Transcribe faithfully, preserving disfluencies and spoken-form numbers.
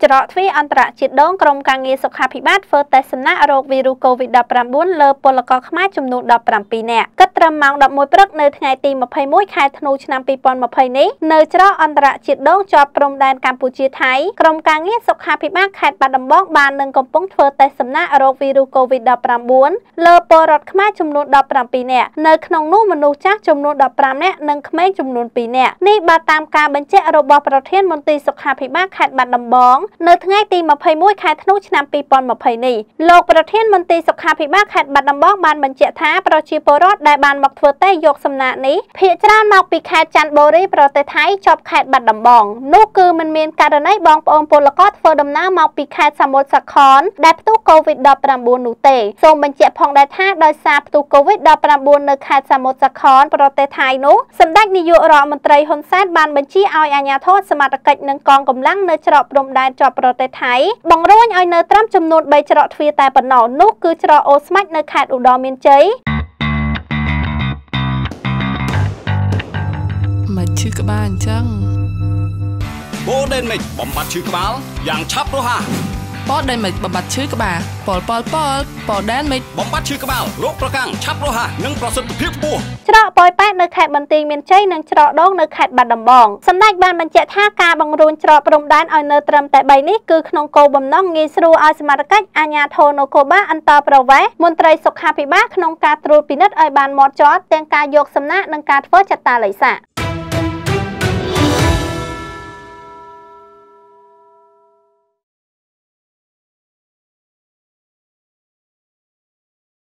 ច្រកទ្វារអន្តរជាតិដងក្រុមការងារសុខាភិបាលធ្វើតេស្តសំណាក់រោគវីរុស COVID ដប់ប្រាំបួន លើពលករខ្មែរចំនួនដប់ប្រាំពីរនាក់គិតត្រឹមម៉ោងដប់មួយព្រឹកនៅថ្ងៃទីម្ភៃមួយខែធ្នូឆ្នាំពីរពាន់ម្ភៃនេះនៅច្រកអន្តរជាតិដងជាប់ព្រំដែនកម្ពុជាថៃក្រុមការងារសុខាភិបាលខេត្តបាត់ដំបងបាននឹងកំពុងធ្វើតេស្តសំណាក់រោគវីរុស COVID ដប់ប្រាំបួន លើពលរដ្ឋខ្មែរចំនួនដប់ប្រាំពីរនាក់នៅក្នុងនោះមនុស្សចាស់ចំនួនដប់ប្រាំនាក់និងក្មេងចំនួនពីរនាក់នេះបើតាមការបញ្ជាក់របស់ប្រធានមន្ត្រីសុខាភិបាលខេត្តបាត់ដំបងនៅថ្ងៃទីម្ភៃមួយខែធ្នូឆ្នាំពីរពាន់ម្ភៃនេះលោកប្រធានមន្ត្រីសុខាភិបាលខេត្តបាត់ដំបងបានបញ្ជាក់ថាប្រជាពលរដ្ឋដែលបានមកធ្វើតេស្តយកសំណាក់នេះភាគច្រើនមកពីខេត្តចន្ទបុរីប្រទេសថៃជាប់ខេត្តបាត់ដំបងនោះគឺមិនមានករណីបងប្អូនពលករធ្វើដំណើរមកពីខេត្តសមុទ្រសាខនដែលផ្ទុះ COVID ដប់ប្រាំបួន នោះទេសូមបញ្ជាក់ផងដែរថាដោយសារផ្ទុះ COVID ដប់ប្រាំបួន នៅខេត្តសមុទ្រសាខនប្រទេសថៃនោះសម្ដេចនាយករដ្ឋមន្ត្រីហ៊ុនសែនបានបញ្ជាឲ្យអាជ្ញាធរសមត្ថកិច្ចនិងកងកម្លាំងនៅច្រកព្រំដែនជាប់ប្រទេសថៃបង្រួញឲ្យនៅត្រឹមចំនួនបីច្រកទ្វារតែប៉ុណ្ណោះនោះគឺច្រកអូស្មាច់នៅខេត្តឧត្តរមានជ័យមិនឈឺក្បាលអញ្ចឹងបូដេនមិចបំបត្តិឈឺក្បាលយ៉ាងឆាប់រហ័សប៉ដេនមិចបំបត្តិឈឺក្បាលប៉លប៉លប៉លប៉ដេនមិចបំបត្តិឈឺក្បាលរោគប្រកាំងឆាប់រហ័សនិងប្រសិទ្ធភាពខ្ពស់ច្រកប៉ោយប៉ែតនៅខេត្តបន្ទាយមានជ័យនិងច្រកដងនៅខេត្តបាត់ដំបងសម្ដេចបានបញ្ជាក់ថាការបង្រួញច្រកព្រំដែនឲ្យនៅត្រឹមតែបីនេះគឺក្នុងគោលបំណងងាយស្រួលឲ្យសមត្ថកិច្ចអាជ្ញាធរនគរបាលអន្តរប្រវេសន៍មន្ត្រីសុខាភិបាលក្នុងការត្រួតពិនិត្យឲ្យបានហ្មត់ចត់ទាំងការយកសំណាក់និងការធ្វើចតាឡេសា